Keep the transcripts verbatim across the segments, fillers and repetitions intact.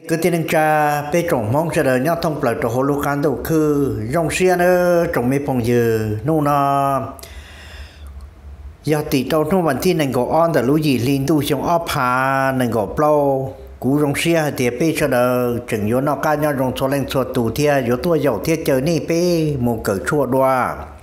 cứ tin cha bé trồng mong sẽ đời nhau thông bờ trồng hồ lô can đầu khư rong xia nữa trồng mấy phong dừa nô na giờ tỷ trâu nôวันที่หนึ่งก็อ้อนแต่รู้ยี่ลินดูช่องอ้อพาหนึ่งก็เปล่ากูรองเสียเดี๋ยวไปเสดจึงย้อนเอาการย้อนรองโซเลงชัวตูเทียย้อนตัวเหยาเทียเจอนี่ไปมูเกิดชั่วด้วย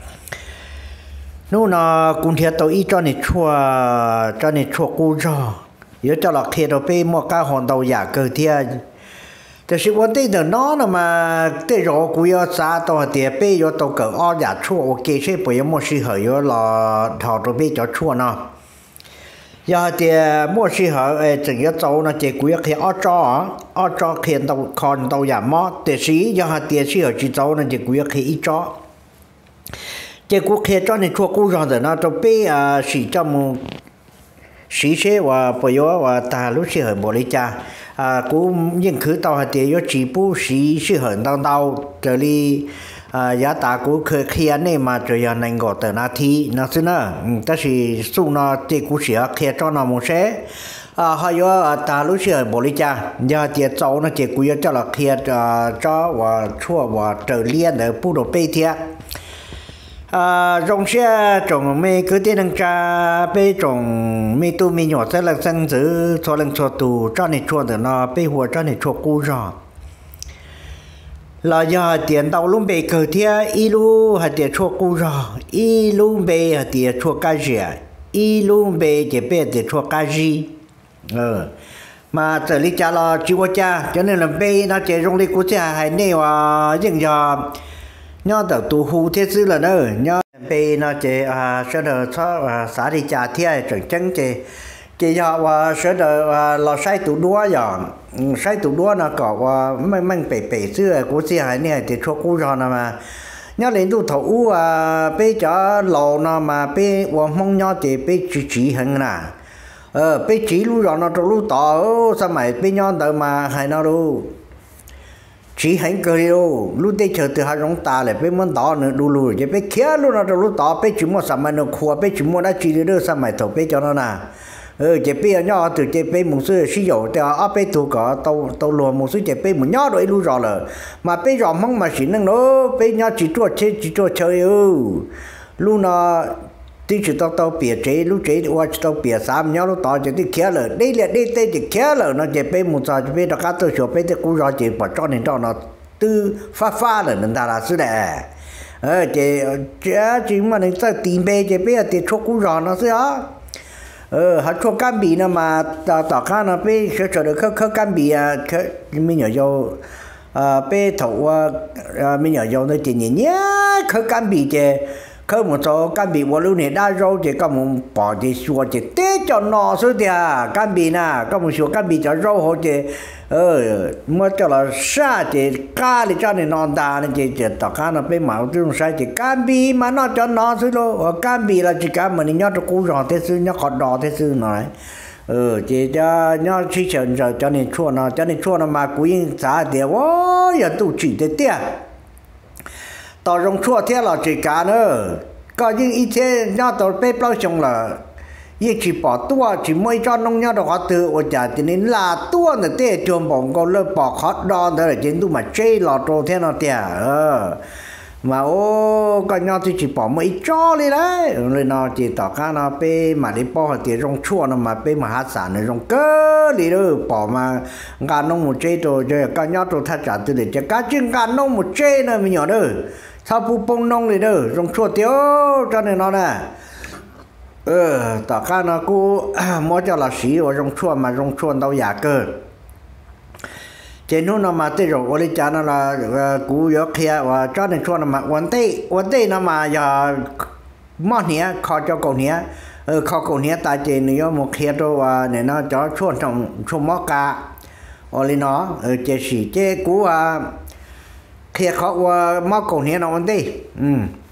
นู่นน่ะกุนเทียตัวอีจอนี่ชั่วจอนี่ชั่วกูจ่อเดี๋ยวจะหลอกเทียเราไปมัวก้าหอนเราอยากเกิดเทียแต่สิวันที่เดินน้อนะมาเตะรอกูยอซาตัวเตียเป้ยอตัวเกิดอ้ออยากชั่วโอเคใช่ปยมั่วสิเหยอรอถอดตัวเป้จะชั่วเนาะยาเตียมั่วสิเหยจึงยอโจนะเจกูยอเขียอ้อจ่ออ้อจ่อเขียนตัวคอนตัวอยากมอแต่สียาเตียสิเหยจีโจนะเจกูยอเขียอีจ่อเจกูเขียจ่อในชั่วกูรอแต่นะตัวเป้อ่าสีจมูกสีเชว่าปยอว่าตาลุสิเหยบริจาอ่ากูยิ่งคือต่อให้เดียวจีบูสีสิเหยดาวดาวเจอลีอ่ายาตากูเคยเคลียร์เนี่ยมาจะยังในกอดแต่นาทีนั่นสินะแต่สิสู้นอเจกูเสียเคลียร์จอนอมุเช่อ่าให้ยอตาลุสิเหยบริจาอย่าเจียเจ้านะเจกูยาจะละเคลียร์อ่าจ้าว่าชั่วว่าเจอเลี้ยนเดี๋ยวพูดไปเทียà trong xe trồng mấy cứ tên đăng cha bây trồng mấy tu mấy nhỏ sẽ là sang giữ cho lần cho tù cho này cho được nó bây hồ cho này cho cú rồi là giờ tiền đầu luôn bị cờ thia y lu hạt tiền cho cú rồi y lu bị hạt tiền cho cái gì y lu bị chỉ biết tiền cho cái gì ờ mà trở lý cha là chịu cha cho nên là bây nó chỉ trong lý của cha hay nè và những giờ nhớ đầu tu hu thế chứ là nữa nhớ bây nó chỉ à sẽ được cho xã đi trả thiệt chẳng chẳng chỉ chỉ họ và sẽ được là sai tụ đua giờ sai tụ đua nó có và mang mang bể bể xưa của xe hải này thì cho cú rồi mà nhớ lên tu thủ à bây giờ lò nó mà bây và mong nhớ thì bây chỉ chỉ hơn nè ờ bây chỉ lúc rồi nó cho lúc tỏ sao mày bây nhớ đợi mà hay nó đâu chỉ hành cơ đâu lúc đấy chờ từ hai giống ta lại bên món đỏ nữa đủ lùi chứ bên kia luôn là lúc đỏ bên chúng mua sản phẩm nó khua bên chúng mua đã chỉ được sản phẩm thầu bên cho nó nè ừ chứ bên nhỏ từ chứ bên một số sử dụng thì ở bên tụ có tàu tàu lùa một số chứ bên một nhỏ rồi luôn rồi là mà bên rồi mong mà chỉ năng nó bên nhỏ chỉ cho chơi chỉ cho chơi ừ luôn nó tí chỉ tao tao bịa chế lúc chế qua chỉ tao bịa sám nhau lúc tao chỉ tí kia rồi đây là đây đây chỉ kia rồi nó chỉ bên một giờ chỉ bên đó cá tôi sửa bên thì cũng rồi chỉ bỏ cho nên cho nó tư pha pha rồi nên ta là xứ này ờ chỉ chỉ chỉ mà nên ta tìm bên chỉ bên thì cho cũng rồi nó xứ đó ờ họ cho cam bì nó mà tao tao cá nó bên sẽ cho được khơi khơi cam bì à khơi mình nhớ vô à bên thầu à mình nhớ vô nó chỉ nhẹ nhẹ khơi cam bì chứ khơi một số cam bì vào lúc này đã rồi thì có một bỏ thì xua thì tết cho nó số thì à cam bì nè có một số cam bì cho rau họ thì ờ mà cho là sa thì cá thì cho nên non ta nên chỉ chỉ tao cá nó bên mạo trong sai thì cam bì mà nó cho nó số lo cam bì là chỉ cam mà nhớ cho cú rồi thế sư nhớ còn đỏ thế sư nói ờ chỉ cho nhớ chỉ chọn rồi cho nên chua nó cho nên chua nó mà cú yên giá thì ôi giờ tụ chỉ thế tiệt tao rong chua thế là chỉ cả nữa có những ý thế nhau tao bé bao xong là ý chỉ bỏ tua chỉ mới cho nông nhau được họ tự ở nhà thì nên là tua nữa thế trường bổng có lớp bỏ khó đo thế là chính tu mà chơi lọt trâu thế nào tiệt ờ mà ô có nhau thì chỉ bỏ mấy cho đi đấy rồi nó chỉ tao cá nó bé mà đi bỏ thì rong chua nó mà bé mà hát sản nó rong cơ đi đó bỏ mà gà nông một chơi rồi chơi có nhau rồi thắt chặt từ để cho cá chưng gà nông một chơi nữa mình nhỏ đó sao phụ bông nông này đó rong chua tiêu cho nên nó nè ờ tao cá nó cứ mỗi cho là xí và rong chua mà rong chua đâu giả cơ trên nó nó mà tới rồi ở đây cha nó là cú gió kia và cho nên cho nó màวันเต้วันเต้nó mà giờ món nhé kho cho cậu nhé ờ kho cậu nhé tại trên nó một kia đó và này nó cho chuột trong trong móc cá ở đây nó ở chế sĩ chế cú à kia kho và móc cậu nhé nóวันเต้ừ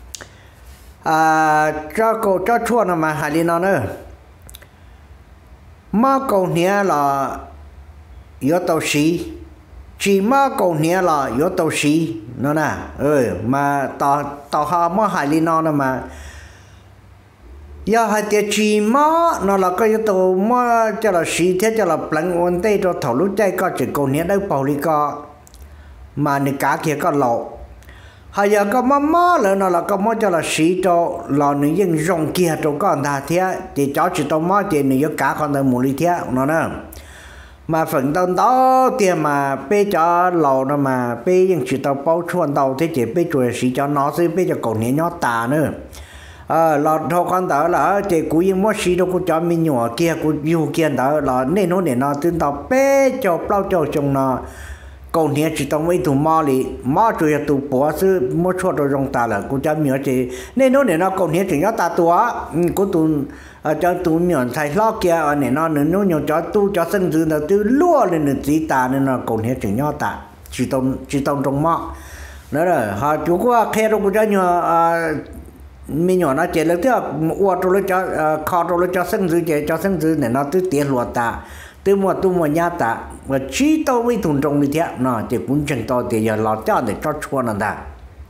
à cho cậu cho chuột nó mà hai đi nó nữa móc cậu nhé là yếu tố sĩ chỉ mà cầu nhẹ là yếu tố sĩ nó nè ừ mà tao tao họ mà hai li nó mà giờ hai tiệt chỉ mò nó là cái tàu mò cho là xí thế cho là bắn ổn tây cho thầu lúc chạy có chỉ còn nhớ đâu bảo lý có mà nè cá kia có lộ hay giờ có mò mò là nó là có mò cho là xí cho là nữ dân rong kia cho con ta thế thì cháu chỉ tao mò thì nữ dân cá con ta muốn đi thế nó nè mà phần tao đó tiền mà bây cho lò nó mà bây giờ chỉ tao bao chuồn tao thế chỉ bây chuồn xí cho nó chứ bây giờ còn nhớ nhót ta nữa ờ lọt thôi con đó là chỉ cú yên mất xí đâu cú cho mình nhỏ kia cú yêu kia đó là nên nó để nó tin tao bé cho bao cho chồng nó còn hiện chỉ tao mấy tụ mò li mò chui tụ bỏ chứ mất chua rồi trong ta là cú cho mình chỉ nên nó để nó còn hiện chỉ nhớ ta tua cú tụ cho tụ mình thay lo kia ở này nó nữa nó nhiều cho tụ cho sinh dưỡng là tụ lúa lên được chỉ ta nên nó còn hiện chỉ nhớ ta chỉ tao chỉ tao trong mò nữa rồi họ chú có khe đâu cú cho nhiều mình nhỏ nó chỉ là thế uo rồi cho kho rồi cho sinh dưỡng chỉ cho sinh dưỡng này nó tứ tiền luật ta tứ mua tứ mua nhà ta và chỉ tao mới thùng trong như thế nó chỉ cũng chẳng to thì giờ lọt cho để cho chua nó ta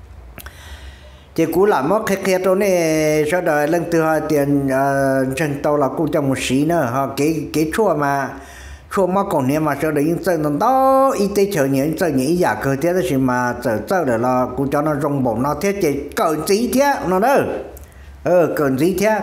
chỉ cú làm mất khét khét rồi này sau đó lần thứ hai tiền chẳng to là cũng trong một xí nữa họ cái cái chua mà chua mà còn nếu mà sau đó những chân nó đó y tế chờ những chân những giả cơ thế đó thì mà chờ chờ để là cũng cho nó rong bổng nó thế chỉ cẩn gì thế nó đó ờ cẩn gì thế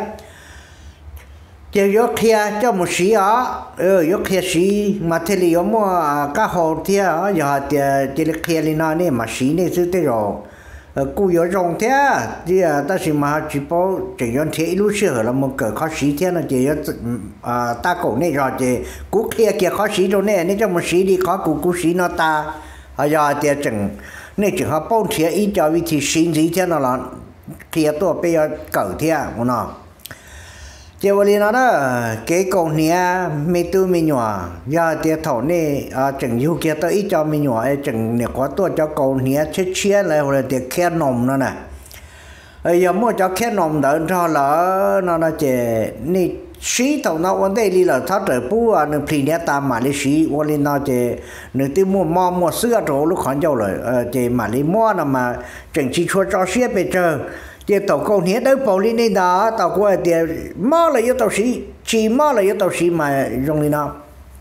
chỉ có kia cho một xí đó ờ có kia xí mà thế thì có mua cá hồ thế đó giờ thì chỉ là kia lên nó này mà xí này chứ thế rồi cú có rong thế thì ta chỉ mà chỉ bảo chỉ có thế lúc xưa là một cái khó xí thế nó chỉ có ta cổ này rồi thì cú kia kia khó xí rồi này nếu cho một xí đi khó cú cú xí nó ta giờ thì chẳng nên chỉ họ bao thế ít cho vị thì xí gì thế nó là kia tôi bây giờ cởi thế nó chỉ vào nó đó cái con này mấy tôi mấy nhỏ giờ thì thầu này chẳng yêu kia tôi ít cho mấy nhỏ chẳng này có tôi cho con này chết chết lại hoặc là thì khe nồng nữa nè giờ mua cho khe nồng đỡ cho là nó là chỉ này xí thầu nó vấn đề đi là thoát rồi bố à nó phi nhẹ ta mà lấy xí vào nó chỉ nếu tôi mua mò mua sữa rồi lúc khoảng rồi chỉ mà lấy mò là mà chẳng chỉ cho cho xí bây giờ thì tàu con hiện đâu bảo lên đây đó tàu qua thì mò là yếu tàu xí chỉ mò là yếu tàu xí mà dùng đi nào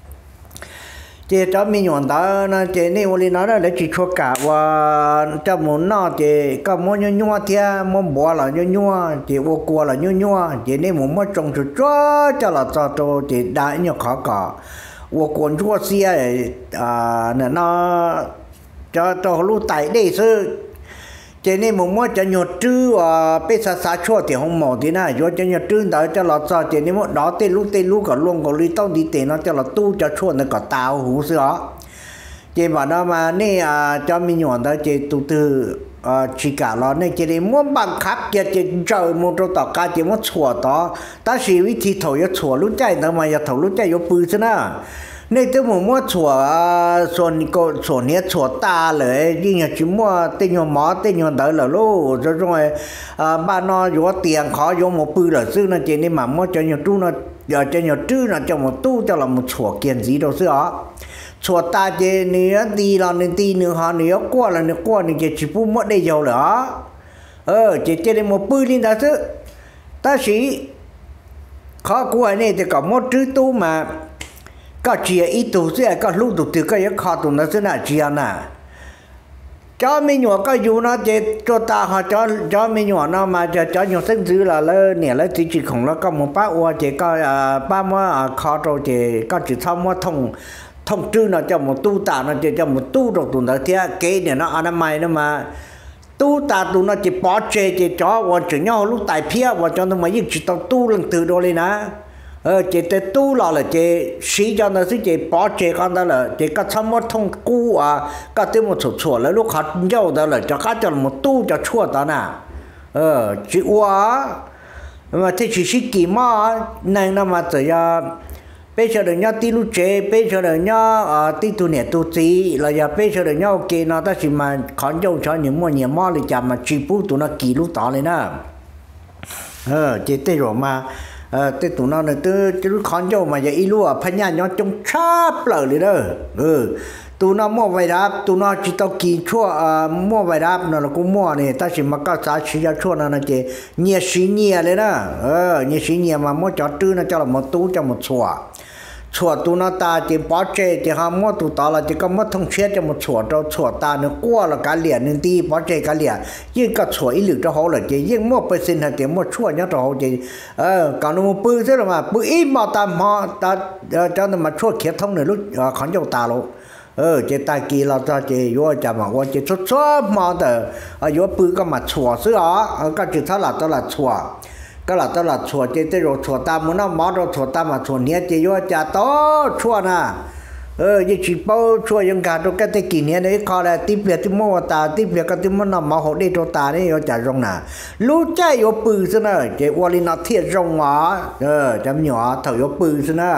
thì cho mình nhận đó nó chỉ nên vào lên nó là chỉ cho cả và cho muốn nó thì có muốn nhua nhua thì muốn bỏ là nhua nhua thì vô qua là nhua nhua thì nên muốn mất trồng cho cho là cho cho thì đại nhiều khó cả vô còn chua xia à nó cho cho lúc tại đây sư cho nên một món cho nhiều trư và bây giờ xã chua thì không mỏ thế nào cho cho nhiều trư đó cho lọt sao cho nên một đó tên lúc tên lúc cả luôn còn đi tao đi tiền nó cho là tu cho chua nó cả tao hú sữa chỉ bảo đó mà nè cho mình nhọn đó chỉ tu từ chỉ cả nó nên chỉ nên muốn bằng khắp kia chỉ trời một chỗ tao cá chỉ muốn chua đó ta chỉ vì thì thầu cho chua lúc chạy đó mà giờ thầu lúc chạy cho bự thế nào nên tôi muốn mua chùa xuân cô chùa này chùa taเลยยิ่งอยากจะmua tên nhau mỏ tên nhau đỡ là lô rồi rồi ba nó có tiền khó vô một bự là xưa nó chỉ nên mà mua cho nhau tu nó giờ cho nhau trư nó cho một tu cho là một chùa kiện gì đâu xưa đó chùa ta chỉ nữa đi là nên đi nữa họ nữa qua là nữa qua nữa chỉ chỉ mua đây giàu nữa ờ chỉ chỉ nên một bự lên đó chứ ta chỉ khó của này thì có một chữ tu mà có chia ít tu sẽ có lúc tu từ cái khó tu nó sẽ là chia nè cho mình nhỏ có dù nó chỉ cho ta họ cho cho mình nhỏ nó mà cho cho nhiều sinh dữ là lơ nè lơ chỉ chỉ không nó có một bác uo chỉ có ba mươi khó rồi chỉ có chỉ thông một thông thông trư nó cho một tu tạ nó chỉ cho một tu rồi tu nó thế cái này nó anh mày nó mà tu tạ tu nó chỉ bỏ chơi chỉ cho và chỉ nhau lúc tại phía và cho nó mà ít chỉ tao tu lần từ đó lên á ờ chỉ để tu là là chỉ sĩ cho nó sẽ chỉ bỏ chế con đó là chỉ có tham một thông cú à có thêm một số số là lúc họ nhau đó là cho các cho một tu cho chua đó nè ờ chỉ quá mà thế chỉ sĩ kỳ mà này nó mà tự do bây giờ được nhau ti lúc chế bây giờ được nhau à ti tu nè tu gì là giờ bây giờ được nhau kia nó ta chỉ mà khán nhau cho những món nhiều món thì chả mà chỉ bút tụi nó kỳ lúc đó lên nè ờ chỉ thế rồi mà thế tụi nó này tôi chứ khó nhau mà vậy luôn à phải nhà nhau trong chắp lời đi đó ừ tụ nó mua vài đáp tụ nó chỉ tao kỳ chua mua vài đáp nó là cũng mua này ta chỉ mà có giá trị cho chua nó là chỉ nhiều xí nhiều đấy đó ờ nhiều xí nhiều mà mua cho tư nó cho là một tú cho một chùa chùa tụ nó ta chỉ bỏ chơi thì ham mua tụ tao là chỉ có mất thông chết cho một chùa cho chùa ta nó qua là cả liền nên đi bỏ chơi cả liền nhưng cái chùa ít lử cho họ là chỉ nhưng muaไปxin là chỉ mua chùa nhá cho họ chỉ ờ còn nó mua bự thế là mà bự ít mà ta họ ta cho nó mà chùa kia thông này lúc khán dầu ta luôn ờ chỉ ta kỳ là ta chỉ vô chả mà vô chỉ chút chút mà tờ ở vô bự cái mà chùa xứ đó cái chữ thà là ta là chùa cái là ta là chùa chỉ tới rồi chùa ta muốn nó mót rồi chùa ta mà chùa nhé chỉ vô chả to chùa nè ờ chỉ chỉ bao chùa những cái đó cái cái kỷ niệm đấy coi là tiếp việc tiếp mua ta tiếp việc cái tiếp mua nó mà họ đi cho ta đấy vô chả rong nè lúc chạy vô bự xứ nè chỉ qua đi nó thiệt rong ngõ ờ chấm nhỏ thầu vô bự xứ nè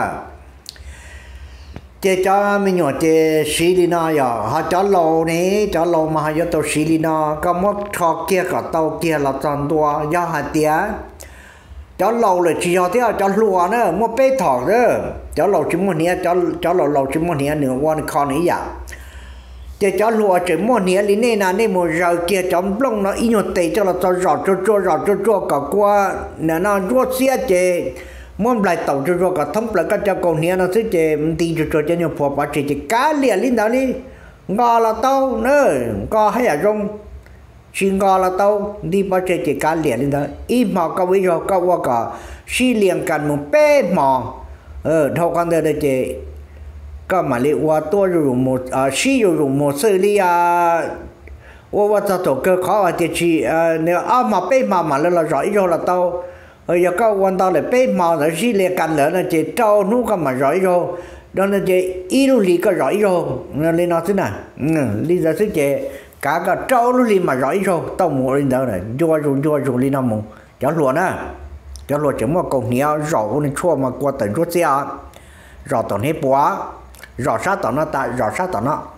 chế cho mình nhỏ chế xí đi nó giờ họ cho lô này cho lô mà họ cho tàu xí đi nó có mất thọ kia cả tàu kia là toàn tua do hạt tía cho lô là chỉ cho theo cho lúa nữa mua bê thọ nữa cho lô chỉ mua nia cho cho lô lô chỉ mua nia nửa quan con ấy vậy chế cho lúa chỉ mua nia lý này là này mua rau kia cho lông nó ít nhột tệ cho là cho rau cho cho rau cho cho cả qua nè nó ruột xía chế muốn lại tàu cho rồi cả thông lại các cho con nia nó sẽ chế đi cho cho cho nhiều phò bảo chế chế cá liền lên đó đi ngò là tàu nữa ngò hay là rong chỉ ngò là tàu đi bảo chế chế cá liền lên đó ít mà có bây giờ có qua cả xí liền cần một bé mò ờ thâu con đây chế có mà liệu qua tôi rồi một à xí rồi một xử lý à qua qua tàu tổ cơ khó à thì chỉ nếu à mà bé mà mà là giỏi rồi là tàu rồi giờ có quan tâm là bé mò là xí liền cần nữa là chỉ trâu nú có mà giỏi rồi đó là chỉ ít lúc lì có giỏi rồi nên lên nó thế nào lý do thế chỉ cả cái trâu lúc lì mà giỏi rồi tao mua lên đó này chua rồi chua rồi lên nó mua cho luôn á cho luôn chỉ mua cọng nhựa rau nên chua mà qua tận rút xe rau tận hết búa rau sát tận nó tại rau sát tận nó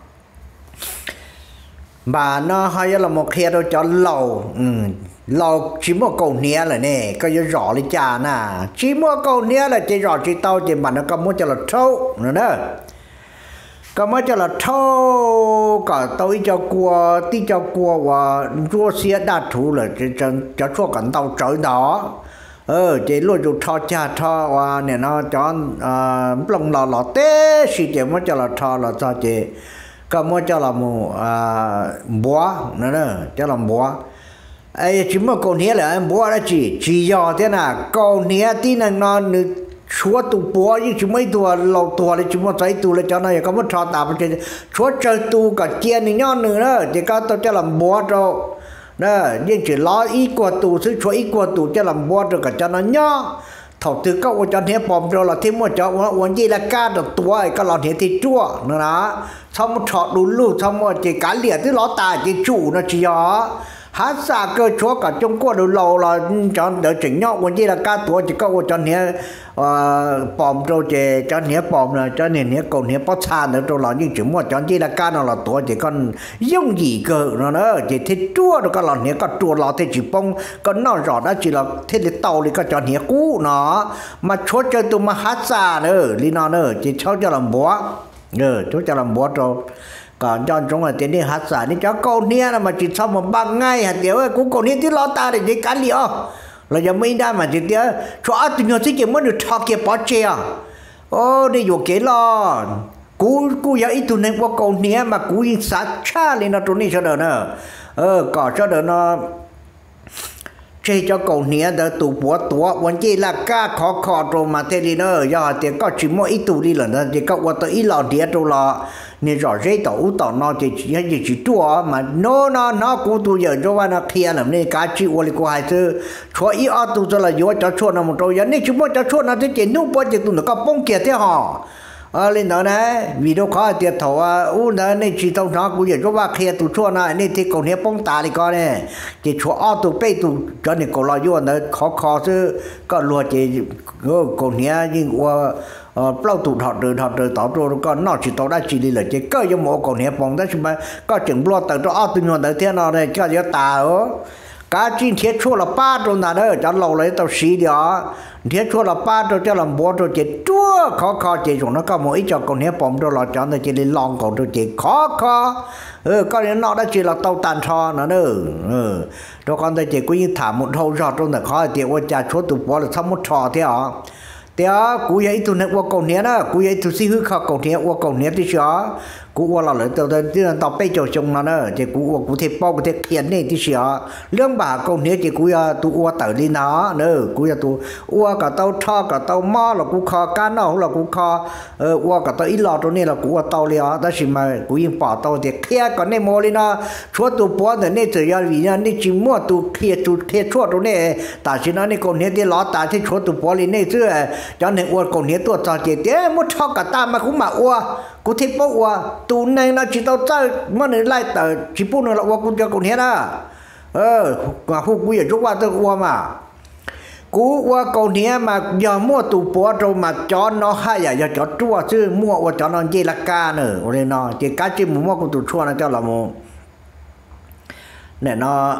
mà nó hay là một khi đâu cho lầu lầu chỉ mua cầu nia là nè có như rõ lên trà nè chỉ mua cầu nia là chỉ rõ chỉ tao chỉ mà nó có mua cho là thâu nữa đó có mua cho là thâu cả tôi cho qua tí cho qua và rùa xe đa thủ là chỉ cho cho cho cảnh tàu trời đó ờ chỉ luôn cho thò cha thò và nè nó cho lồng lò lò té chỉ chỉ mua cho là thò là cho chỉ có mua cho là một búa nữa đó cho làm búa ai chỉ mà con nia là em búa là chỉ chỉ do thế nào con nia tí này nó chúa tụ búa nhưng chỉ mấy tua lâu tua là chỉ một trái tua là cho nó có một trò tạm trên chúa chơi tu cả chia này nhon nữa đó chỉ có tôi cho làm búa rồi đó nhưng chỉ lo ít qua tụ chứ chúa ít qua tụ cho làm búa rồi cả cho nó nhỏ thầu từ các ông cho thế bom rồi là thêm một chỗ ông gì là cá được tuổi có lọt thế thì chua nữa đó xong một trò đủ lù xong một chỉ cá liệt thứ lót tài chỉ chủ nó chỉ đó hát xa cơ chúa cả trong qua đủ lâu là cho đỡ chỉnh nhau ông gì là cá tuổi chỉ có ông cho thế bom rồi chỉ cho thế bom là cho nên thế còn thế bắt xa nữa rồi là nhưng chỉ một cho gì là cá nó là tuổi chỉ còn dùng gì cơ nó nữa chỉ thế chua rồi có lọt thế có chua lọt thế chỉ bông có nó rõ đó chỉ là thế để tàu thì có cho thế cũ nó mà chúa cho tụi mà hát xa nữa lý nó nữa chỉ cháu cho làm búa ừ chú cho làm búa rồi còn cho chúng là tiến đi hát xa đi cháu câu nia là mà chỉ sau một ba ngày hạt tiểu cũng câu nia tí lo ta để đi cá liễu là giờ mới ra mà chỉ tiếc cho ăn tụi nhỏ xí chỉ mới được thọ kia bỏ chè ô đi vô kế lo cú cú giờ ít tụi này qua câu nia mà cú yên sát cha lên nó tụi này cho đỡ nữa ờ có cho đỡ nó chơi cho cầu nia đỡ tụ búa tụaวันที่là cá khó khó rồi mà thế đi nữa giờ thì có chỉ mỗi ít tụ đi là nó thì có qua tới ít lò đĩa rồi là nên rõ rệt tàu tàu nó thì chỉ chỉ chỉ chua mà nó nó nó cũng tụ giờ cho nó kia làm nên cá chịu qua đi qua hai thứ cho ít ở tụ cho là vô cho chua nó một trâu giờ nên chỉ mỗi cho chua nó thì chỉ nấu bao giờ tụ nó có bông kia thế họ ờ lên đó này vì đâu có tiền thầu à u nó nên chỉ tao nó cũng giờ cho ba kia tụ chua nó nên thì cầu nia bông ta đi coi này chỉ chua ở tụ bê tụ cho nên cầu lo vô nó khó khó chứ có lúa chỉ cầu nia nhưng qua bao tụ thọ từ thọ từ tao rồi con nó chỉ tao đã chỉ đi là chỉ có giống một cầu nia bông đó chứ mà có chừng lo từ đó tụ nhon từ thế nào đây cho giờ ta ở cá chín thiết chua là ba trâu nào đó cho lâu lấy tao xí đi á thiết chua là ba trâu cho làm bố trâu chỉ chua khó khó chỉ dùng nó có một ít cho con nếp bom trâu là cho nó chỉ đi long còn trâu chỉ khó khó ừ con nếp nó đã chỉ là tàu tàn cho nó nữa ừ cho con ta chỉ có những thả một thâu giọt trong là khó thì qua cha chua tụ bó là xong một trò thế hả thế á cú vậy tụi nó qua cầu nếp đó cú vậy tụi xí hư khó cầu nếp qua cầu nếp thì sao cú qua là lấy tàu tàu tàu bay trâu trông nó nữa chỉ cú cú thêm bao cú thêm khiển này thì sao lương bà cầu nếp chỉ cú tụ qua tới đi nó nữa cú tụ qua cả tàu thọ cả tàu mò là cú kho cá nào là cú kho qua cả tàu ít lọt chỗ này là cú qua tàu liền đó chỉ mà cú yên bỏ tàu thì kia còn này mua đi nó chúa tụ bỏ thì này chỉ là vì này chỉ mua tụ kia tụ kia chúa chỗ này tại chỉ nó này cầu nếp thì lọt tại thì chúa tụ bỏ đi này chứ cho nên qua cầu nếp tụ cho chỉ thế mua cho cả ta mà cũng mà qua cú thêm bao qua tụ này nó chỉ tao chơi mà này lại tờ chỉ bún nó là qua cú cho cú hết á ờ qua khu cú giờ chút qua tôi qua mà cú qua cú hết mà giờ mua tụ bò rồi mà cho nó hay à giờ cho chua chứ mua qua cho nó gì là cá nữa rồi nó chỉ cá chỉ mua cú tụ chua nó cho là mua này nó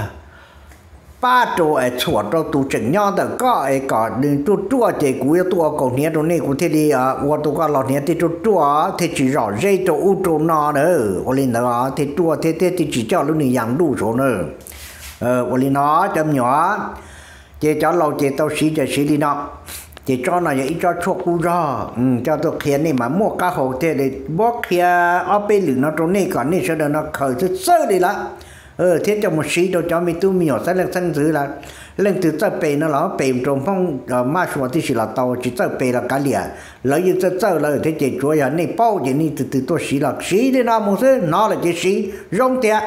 ba trâu ấy chuột trâu tụ chỉnh nhau đó có ấy có đừng tụ chua chỉ cú yêu tụ cầu nhé tụ này cú thế đi à qua tụ có lọt nhé thì tụ chua thì chỉ rõ dây tụ u tụ nó nữa ở lên đó thì chua thế thế thì chỉ cho lúc này养đủ số nữa ờ ở lên nó chấm nhỏ chỉ cho lâu chỉ tao xí cho xí đi nó chỉ cho nó vậy cho chuột cú ra ừ cho tụ khiến này mà mua cá hồ thế để bóc kia ở bên lưng nó trong này còn này sẽ được nó khởi rất sơ đi là ờ thế cho một sĩ đồ cho mình tu miểu sẽ lên thân thứ là lên từ tới bề nó là bề trong phong ma số thì chỉ là tàu chỉ tới bề là cá lìa lấy như tới tới là thế chỉ chúa nhà này bao giờ này từ từ tôi sĩ là sĩ đi nào một thứ nó là chỉ sĩ rong tiệt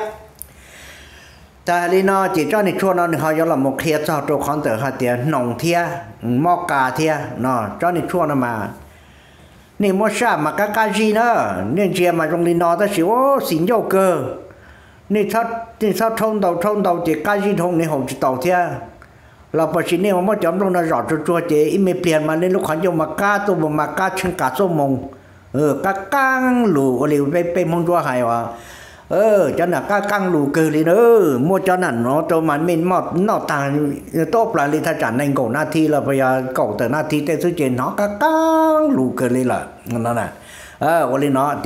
tại vì nó chỉ cho này chua nó họ cho là một kia cho tôi khoản từ hai tiền nòng thia mò cà thia nó cho này chua nó mà này mua sa mà cá cá gì nữa nên chỉ mà trong đi nó ta chỉ ô xin dâu cơนี่ถ้านี่ถ้าท่องเดาท่องเดาเจก้าจีท่องในหกจิตเต่าเท่าเราพอชิ้นนี้มันจำลงในหลอดจัวเจอีไม่เปลี่ยนมาในลูกขันยมาก้าตัวมาก้าเชิงกาส้มมงเออก้าก้างหลูอะไรไปไปมองจัวหายวะเออจันน่ะก้าก้างหลูเกลือเนอะมัวจันนั่นเนาะตัวมันไม่หมดนอกต่างโต๊ะปลาลิทาจันในก่อนหน้าที่เราพยายามก่อแต่หน้าที่แต่สุดเจนเนาะก้าก้างหลูเกลือละนั่นน่ะเออวันนี้เนาะเจ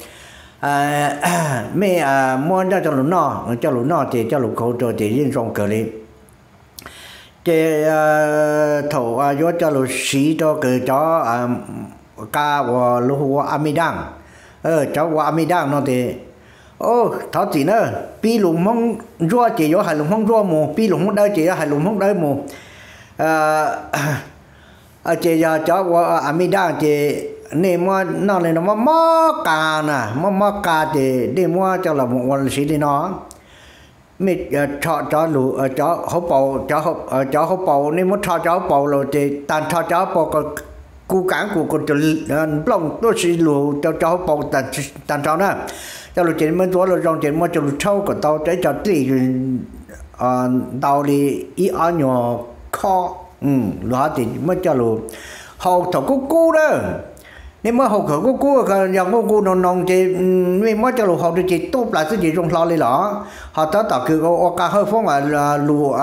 à mấy à mua cho cho lũ nọ cho lũ nọ thì cho lũ khâu cho thì riêng trong cờ đi thì thầu à vô cho lũ xí cho cờ cho à ca và lũ amidang ờ cho và amidang nó thì ô tháo gì nữa pi lũ mong rua chỉ vô hai lũ mong rua mù pi lũ mong đỡ chỉ hai lũ mong đỡ mù à à chỉ cho và amidang thì này mua nó này nó mua mò cà nè mua mò cà thì đi mua cho là một con sĩ đi nó mình cho cho lũ cho hộp bầu cho hộp cho hộp bầu nên muốn cho cho hộp bầu rồi thì tàn cho cho hộp bầu còn cú cán của con cho lòng tôi sĩ lũ cho cho hộp bầu tàn tàn cho nó cho lũ chuyện mớiตัวเราลองchuyện mua cho lũ trâu của tao để cho tí tao đi ý ở nhỏ kho ừ đó thì mới cho lũ hậu thầu cú cú đó nếu mà học khởi cô cô cái dòng cô cô nong nong chỉ mấy mấy cho lũ học được chỉ tốt lại cái gì trong lo đi lỏ họ tới tạoคือเขาการhơi phong là lũ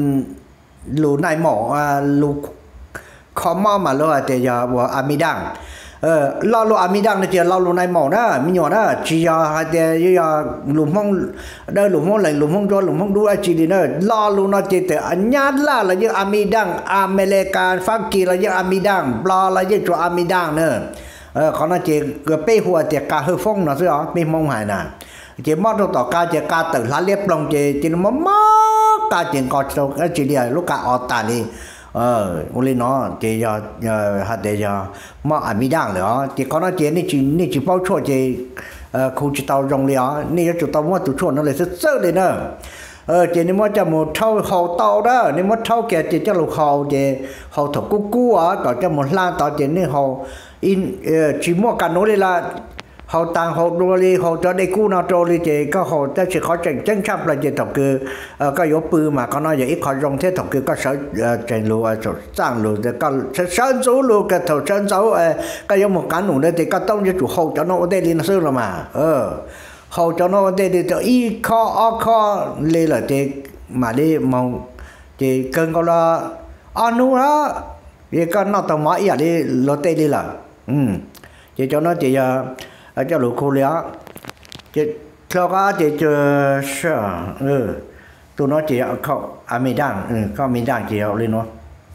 lũ này mỏ lũ khó mà mà lo thì giờ của amidang ờ lo lũ amidang thì lo lũ này mỏ đó mi nhỏ đó chỉ giờ hai thì giờ lũ mong đây lũ mong lại lũ mong cho lũ mong đua chỉ đi nữa lo lũ nó chỉ từ nhát là là như amidang American pháp kỳ là như amidang lo là như chỗ amidang nữa ờ còn nó chỉ cái bê hoa thì cá hơi phong nó chứ bê mông hải nè chỉ mót đâu tỏ cá chỉ cá tự lá liếp lòng chỉ chỉ nó mót cá chỉ có đâu cái chỉ là lúc cá ở tà đi ờ uli nó chỉ giờ hạt để giờ mót à mi đang nữa chỉ có nó chỉ này chỉ này chỉ bao chua chỉ khu chỉ tàu rong liền này cho tàu mót tụ chua nó lại rất sơ đấy nữa ờ chỉ nếu mà cho một thau hậu tàu đó nếu mà thau kẹt chỉ cho lục hậu chỉ hậu thổ cú cú á còn cho một lan tàu chỉ nên hậu in chỉ mua cả nó đây là hậu tàng hậu đô đi hậu cho đây cú nào trôi đi chỉ có hậu ta chỉ khó tranh tranh chấp là chỉ thọc cứ có yếu bự mà có nói vậy ít khó dùng thế thọc cứ có sở tranh lúa sở sang lúa thì có sơn số lúa cái thầu sơn số có yếu một cán nụ đây thì có tông cho chủ hậu cho nó ở đây đi nó xưa là mà ờ hậu cho nó ở đây thì cho ít khó khó lên là thì mà đi mong thì cơn có lo ăn nu đó thì con nó tao nói à đi lo tê đi là ừ chỉ cho nó chỉ ở cho lũ khô léo chỉ cho có chỉ cho sợ ừ tụi nó chỉ không à mình đang ừ không mình đang chỉ học lên nó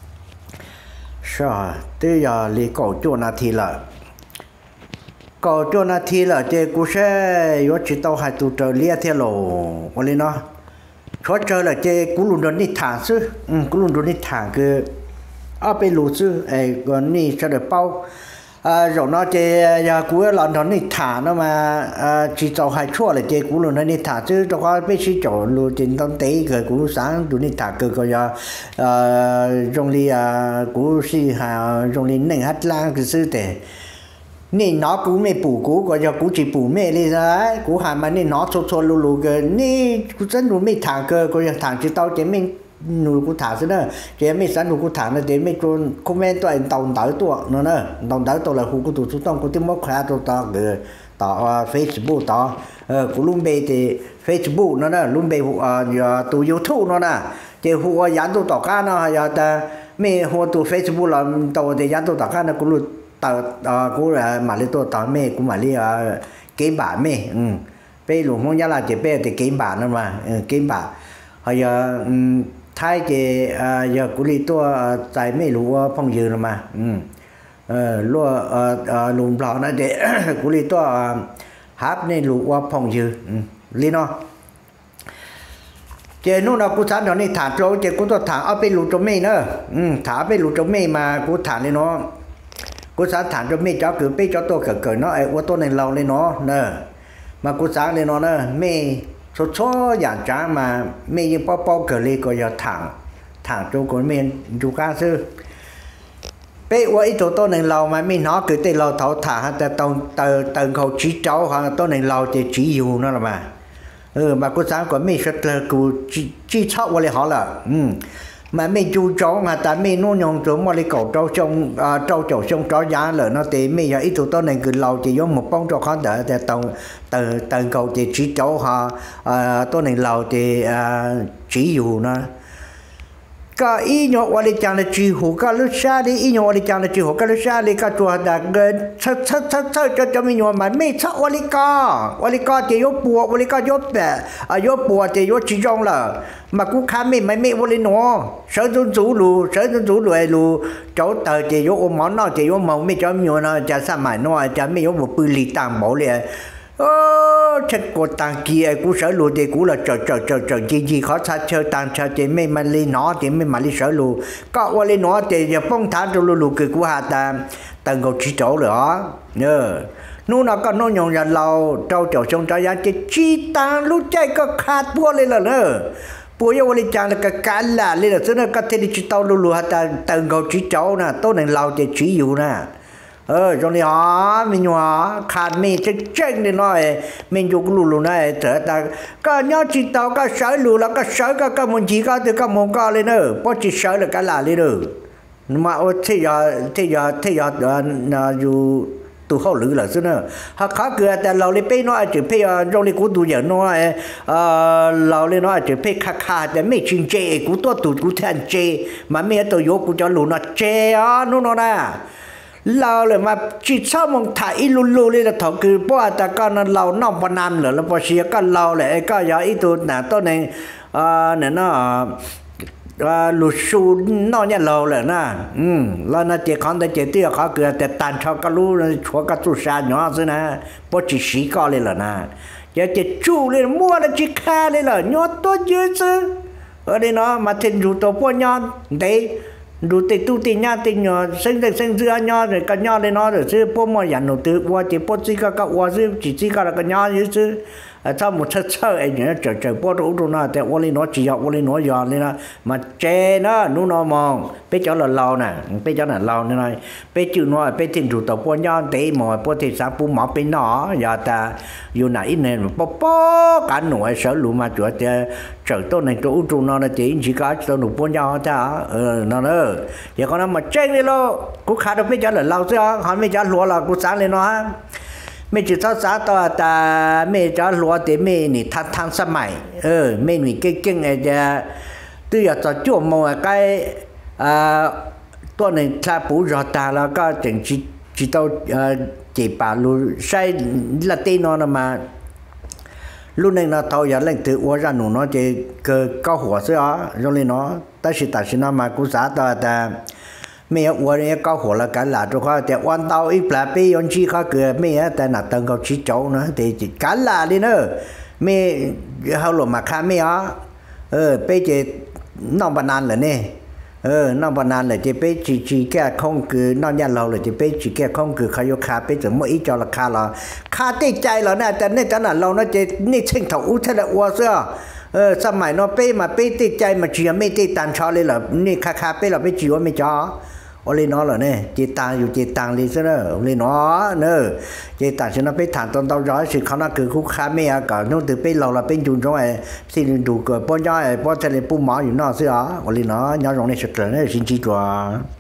sợ tới giờ đi cổ chỗ nào thì là cổ chỗ nào thì là chỉ cũng sẽ có chỉ tao hai tụi trời lia theo lỗ lên nó khó chơi là chỉ cũng luôn đó đi thả chứ ừ cũng luôn đó đi thả cái ở bên lũ chứ ấy còn đi cho được bao à rồi nó chơi giờ cú lần đó đi thả nó mà à, chỉ cho hai chua là chơi cú luôn nó đi thả chứ cho có biết chỉ chỗ luôn trên tông tế cái cú sáng tụi đi thả cái coi giờ trong đi à cú si hà trong đi nền hát lang cái sư tệ nên nó cú mê bù cú coi giờ cú chỉ bù mê đi ra cú hà mà nên nó cho cho lù lù cái nên cú真luôn mê thả cái coi giờ thả chỉ tao chỉ mình nụ cú thả thế đó chỉ mấy sáng nụ cú thả nó để mấy con comment tôi tàu tới tôi nó nữa tàu tới tôi là khu cú tụ số tông cú tìm mốc khá tôi tao cái tao Facebook tao cú luôn bê thì Facebook nó đó luôn bê giờ tụ YouTube nó nè thì khu dán tôi tao cá nó giờ ta mấy khu tụ Facebook là tao thì dán tôi tao cá nó cú luôn tao cú là mà lấy tôi tao mấy cú mà lấy cái bản mấy bây lúc hôm nay là chỉ bây thì cái bản nó mà cái bản bây giờ thay thì à, giờ cũng điตัวtại mấy lúa phong dư mà ừ lúa lúa lọ nó để cũng điตัวhấp nên lúa phong dư lý nó chế nó nào cũng thả nó này thả trâu chế cũng tôi thả ở bên lúa trâu mì nữa thả bên lúa trâu mì mà cũng thả lên nó cũng thả thả trâu mì cho cứ bên cho tôi cởi cởi nó ấy của tôi này lâu lên nó nè mà cũng sáng lên nó nè mì số số dạng trả mà mấy những bao bao cờ lì có giờ thẳng thẳng chỗ của mình chú ca sư bây giờ ít chỗ tôi này lâu mà mình nói cứ tới lâu thấu thảแต่ตรงtừ từ khẩu chỉ cháu hoặc tôi này lâu thì chỉ dù nó là mà ừ mà cô sáng của mình rất là cô chỉ chỉ cháu qua lại họ là ừ mà mình chú cháu mà tại mình nó nhung chỗ mà đi cầu trâu trong trâu chỗ trong trâu giá là nó thì mình giờ ít chỗ tôi này cứ lâu chỉ có một bông trâu khó đỡ thì tàu từ từ cầu thì chỉ cháu họ tôi này lâu thì chỉ dù nó cái ý nhỏ qua đi chẳng là chỉ hồ cái lúc xa đi ý nhỏ qua đi chẳng là chỉ hồ cái lúc xa đi cái chùa đã gần thật thật thật thật cho cho mình nhỏ mà mấy chắc qua đi co qua đi co thì yếu bùa qua đi co yếu bẻ à yếu bùa thì yếu chỉ trong là mà cũng khá mấy mấy mấy qua đi nó sở dụng chủ lù sở dụng chủ lù lù cháu tờ thì yếu ôm món nó thì yếu màu mấy cho nhỏ nó chả sao mà nó chả mấy yếu một bự lì tàng bảo liền ơ chắc có tàng kia cũng sợ lù thì cũng là chờ chờ chờ chờ gì gì khó sao chờ tàng chờ thì mấy mà lên nó thì mấy mà lên sợ lù có qua lên nó thì giờ phong thả cho lù lù cười của hà ta tầng cầu chỉ chỗ nữa nhớ nu nó có nó nhon nhà lâu trâu trâu trong trái giá chỉ chi tàng lúc chạy có khát bua lên là nữa bua yêu lên chàng là cái cá là lên là thế nó có thể đi chỉ tàu lù lù hà ta tầng cầu chỉ chỗ nè tôi này lâu thì chỉ dù nè ờ trong này họ mình họ khát mình chết chết đi nói mình dùng lù lù này trở ta có nhớ chỉ tao có sợi lù là có sợi có có muốn chỉ có từ có muốn có lên nữa có chỉ sợi là cái là lên nữa mà thế giờ thế giờ thế giờ là dù tụ hậu lử là thế nữa họ khó cửaแต่เราเลยไปน้อยจะไปtrong này cũng tụ giờน้อยờเราเลยน้อยจะไปkhá kháแต่ไม่จริงเจกูตัวตụกูแทนเจmà mấyตัวยกกูจะlù nóเจอ่ะนู่นน่ะเราเลยมาจิตชอบมองถ่ายลุลุเลยนะถอคือเพราะว่าแต่ก็นั้นเรานอกพนันเหรอแล้วพอเสียก็เราเลยก็อย่าอีตัวหนาต้นในอ่าเนี่ยนะอ่าลุชูนอกเนี่ยเราเลยนะอืมแล้วนะเจ้าของแต่เจ้าเตี้ยเขาเกิดแต่ตันชอบก็รู้ชัวก็สู้ชาหน่อสินะเพราะจิตสีก็เลยล่ะนะเจ้าจะจู้เลยมั่วแล้วจิตฆ่าเลยล่ะหน่อตัวเยอะซิเออเนี่ยเนาะมาถึงอยู่ตัวพวกหน่อเด้ดูติดตู้ติดญาติหน่อเส้นเส้นเส้นเสื้อหน่อเลยก็หน่อเลยเนาะเดี๋ยวซื้อพวกมันอย่างหนูตื้อว่าจะพวกซีก็ก็ว่าซื้อจีซีก็แล้วก็หน่ออยู่ซื้อถ้าหมดเช่าเช่าไอ้เนี่ยเจอเจอพวกรู้ตัวน่ะแต่ว่าเลยเนาะจีเอาว่าเลยเนาะยอนเลยนะมาเจนะนู้นมองไปเจ้าหล่อเราน่ะไปเจ้าหน่ะเราเนี่ยไปจืดน้อยไปทิ้งถูกตัวพวกย้อนเตะหมอพวกที่สามปูหมอไปหนอยาตาอยู่ไหนเนี่ยป๊อปป๊อกันหน่วยเสือหลุมมาจั่วเจอเจอตัวในตัวอุตุนอนจีนจีก็ตัวหนุ่มพวกย้อนจ้าเออนอนเออเดี๋ยวก็นั่นมาเจ๊งเลยโลกูขาดไปเจ้าหล่อเราเสียเขาไม่เจ้าหลัวเรากูสั่งเลยเนาะ mấy chỉ sao sao đó ta mấy cho lúa thì mấy nị thang thang sắm mày ờ mấy nị cái kinh này giờ tôi giờ cho chúa mua cái àตัวนี้ถ้าปูรอตาแล้วก็ถึงจิจิตเอาจีบาลูใช้ละตีนอนมาlúc này nó thâu giờ lên từ uống ra nụ nó chỉ cơ cao火是啊，用来nó，但是但是那嘛古啥的的，没有我人高火了，干啦就话的弯刀一把被用起他个没有，但那等个去走呢，得干啦的呢，没后来嘛看没啊，呃，被这弄不难了呢。เออนอกบ้านเลยจะไปจีจีแก่คงคือนอกยันเราเลยจะไปจีแก่คงคือขยคาไปถึงเมื่ออีจอราคาเราคาติดใจเราเนี่ยแต่เนี่ยตอนนั้นเราเนี่ยจะนี่เชิงเถาอุ้ยทะเลวัวเสื้อเออสมัยเราไปมาไปติดใจมาเชียไม่ติดตันชอเลยเหรอนี่คาคาไปเราไปจีว่าไม่จอโอเลยน้อเหรอเนี่ยจีตังอยู่จีตังเลยซะเนอะโอเลยน้อเนอะจีตังฉันเราไปถามตอนตอนร้อยสิเขาน่าคือคู่ค้าไม่เอาก่อนนู่นถือไปเราเราเป็นจุนจ้อยสิ่งดูเกิดป้อนย่อยป้อนทะเลปูหมออยู่นอกเสื้อโอเลยน้อย้อนลงในสุดเลยเนี่ยสิ่งที่ตัว